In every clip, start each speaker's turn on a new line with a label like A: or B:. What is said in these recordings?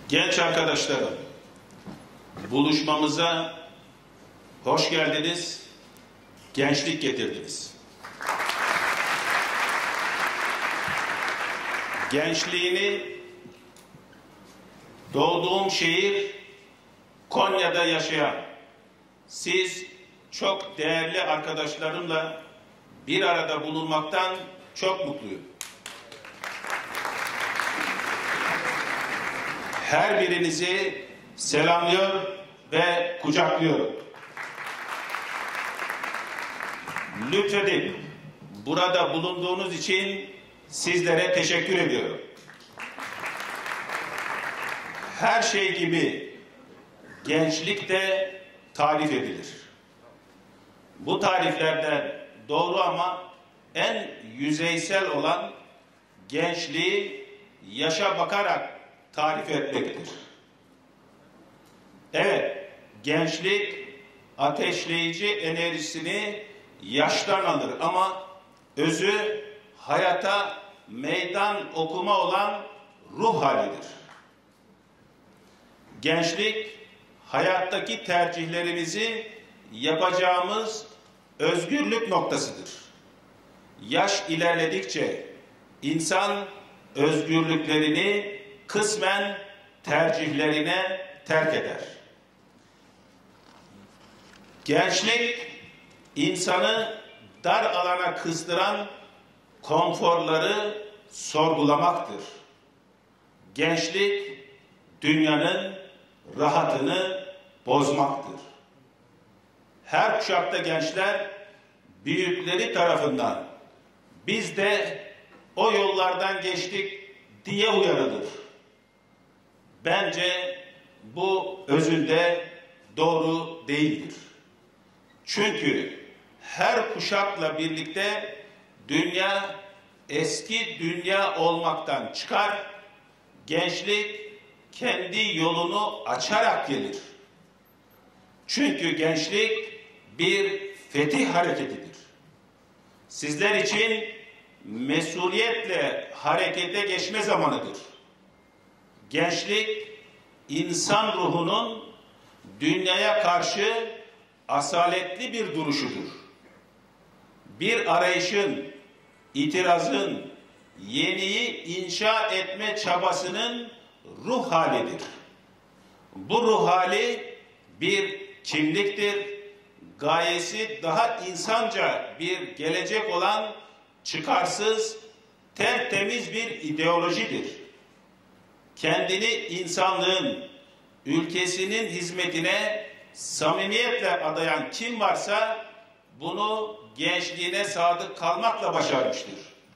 A: Genç arkadaşlarım, buluşmamıza hoş geldiniz, gençlik getirdiniz. Gençliğini doğduğum şehir Konya'da yaşayan siz çok değerli arkadaşlarımla bir arada bulunmaktan çok mutluyum. Her birinizi selamlıyor ve kucaklıyorum. Lütfedip burada bulunduğunuz için sizlere teşekkür ediyorum. Her şey gibi gençlik de tarif edilir. Bu tariflerden doğru ama en yüzeysel olan gençliği yaşa bakarak tarif etmektir. Evet, gençlik ateşleyici enerjisini yaştan alır ama özü hayata meydan okuma olan ruh halidir. Gençlik hayattaki tercihlerimizi yapacağımız özgürlük noktasıdır. Yaş ilerledikçe insan özgürlüklerini kısmen tercihlerine terk eder. Gençlik insanı dar alana kıstıran konforları sorgulamaktır. Gençlik dünyanın rahatını bozmaktır. Her kuşakta gençler büyükleri tarafından biz de o yollardan geçtik diye uyarılır. Bence bu özünde doğru değildir. Çünkü her kuşakla birlikte dünya eski dünya olmaktan çıkar, gençlik kendi yolunu açarak gelir. Çünkü gençlik bir fetih hareketidir. Sizler için mesuliyetle harekete geçme zamanıdır. Gençlik, insan ruhunun dünyaya karşı asaletli bir duruşudur. Bir arayışın, itirazın, yeniyi inşa etme çabasının ruh halidir. Bu ruh hali bir kimliktir. Gayesi daha insanca bir gelecek olan çıkarsız, tertemiz bir ideolojidir. Kendini insanlığın, ülkesinin hizmetine samimiyetle adayan kim varsa bunu gençliğine sadık kalmakla başarmıştır.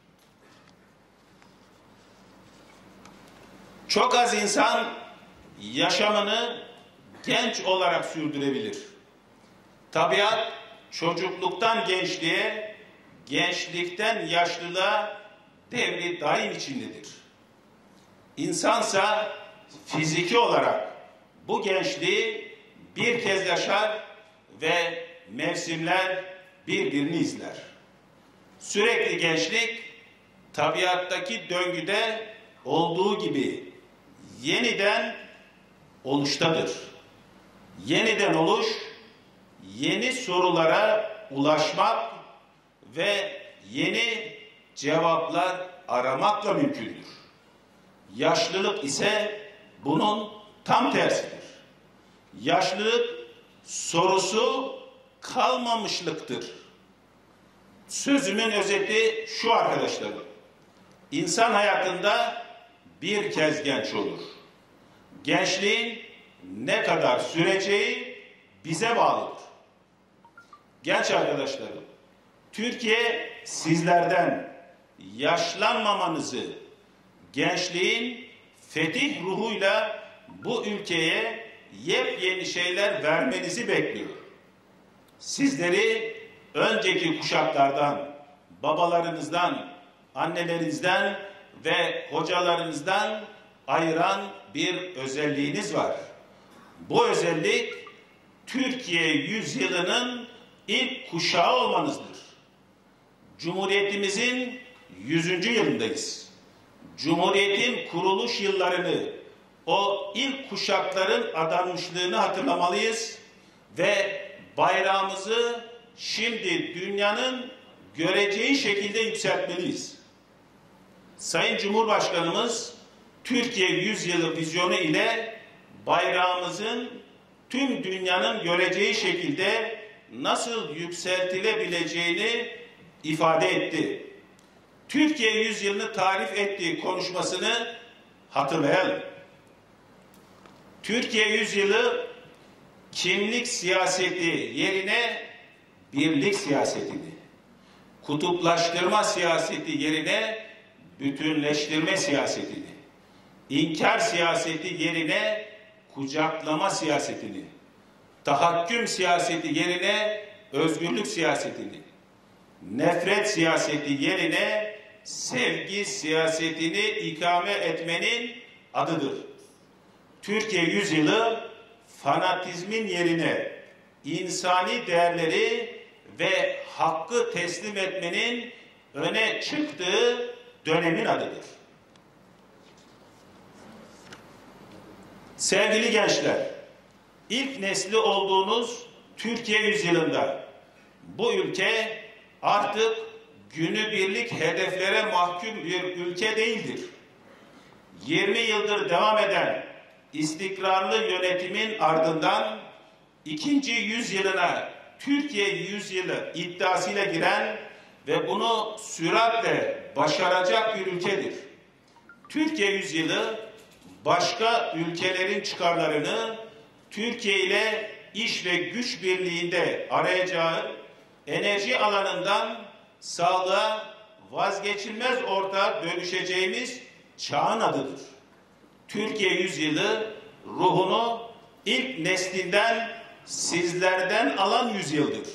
A: Çok az insan yaşamını genç olarak sürdürebilir. Tabiat çocukluktan gençliğe, gençlikten yaşlılığa devri daim içindedir. İnsansa fiziki olarak bu gençliği bir kez yaşar ve mevsimler birbirini izler. Sürekli gençlik tabiattaki döngüde olduğu gibi yeniden oluştadır. Yeniden oluş, yeni sorulara ulaşmak ve yeni cevaplar aramakla mümkündür. Yaşlılık ise bunun tam tersidir. Yaşlılık sorusu kalmamışlıktır. Sözümün özeti şu arkadaşlarım. İnsan hayatında bir kez genç olur. Gençliğin ne kadar süreceği bize bağlıdır. Genç arkadaşlarım, Türkiye sizlerden yaşlanmamanızı, gençliğin fetih ruhuyla bu ülkeye yepyeni şeyler vermenizi bekliyor. Sizleri önceki kuşaklardan, babalarınızdan, annelerinizden ve hocalarınızdan ayıran bir özelliğiniz var. Bu özellik Türkiye yüzyılının ilk kuşağı olmanızdır. Cumhuriyetimizin 100. yılındayız. Cumhuriyetin kuruluş yıllarını o ilk kuşakların adanmışlığını hatırlamalıyız ve bayrağımızı şimdi dünyanın göreceği şekilde yükseltmeliyiz. Sayın Cumhurbaşkanımız Türkiye 100 yılı vizyonu ile bayrağımızın tüm dünyanın göreceği şekilde nasıl yükseltilebileceğini ifade etti. Türkiye 100 yılını tarif ettiği konuşmasını hatırlayalım. Türkiye 100 yılı kimlik siyaseti yerine birlik siyasetini, kutuplaştırma siyaseti yerine bütünleştirme siyasetini, inkar siyaseti yerine kucaklama siyasetini, tahakküm siyaseti yerine özgürlük siyasetini, nefret siyaseti yerine sevgi siyasetini ikame etmenin adıdır. Türkiye 100 yılı fanatizmin yerine insani değerleri ve hakkı teslim etmenin öne çıktığı dönemin adıdır. Sevgili gençler, ilk nesli olduğunuz Türkiye 100 yılında bu ülke artık günübirlik hedeflere mahkum bir ülke değildir. 20 yıldır devam eden istikrarlı yönetimin ardından ikinci yüzyılına Türkiye 100 yılı iddiasıyla giren ve bunu süratle başaracak bir ülkedir. Türkiye 100 yılı başka ülkelerin çıkarlarını Türkiye ile iş ve güç birliğinde arayacağı enerji alanından sağlığa vazgeçilmez ortağa dönüşeceğimiz çağın adıdır. Türkiye 100 yılı ruhunu ilk neslinden, sizlerden alan yüzyıldır.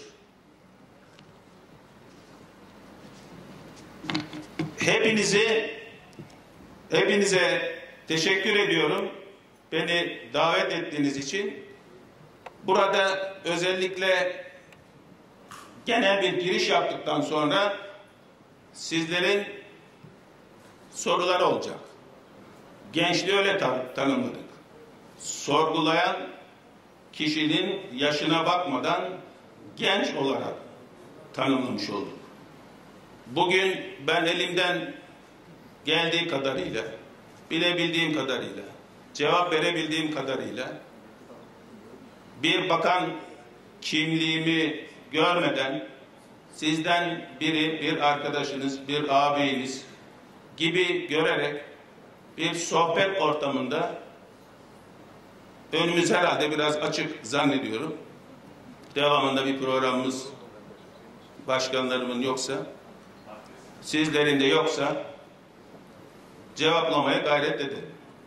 A: Hepinize teşekkür ediyorum. Beni davet ettiğiniz için. Burada özellikle genel bir giriş yaptıktan sonra sizlerin soruları olacak. Gençliği öyle tanımladık. Sorgulayan kişinin yaşına bakmadan genç olarak tanımlamış olduk. Bugün ben elimden geldiği kadarıyla, bilebildiğim kadarıyla, cevap verebildiğim kadarıyla bir bakan kimliğimi görmeden sizden biri, bir arkadaşınız, bir ağabeyiniz gibi görerek bir sohbet ortamında önümüz herhalde biraz açık zannediyorum. Devamında bir programımız başkanlarımın yoksa, sizlerin de yoksa cevaplamaya gayret edin.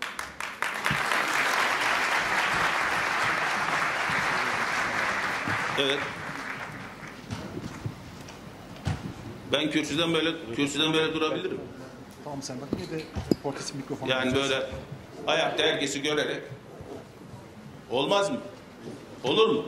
A: Evet. Ben kürsüden böyle durabilirim.
B: Tamam sen bak bir de portatif mikrofon.
A: Yani böyle ayakta herkesi görerek olmaz mı? Olur mu?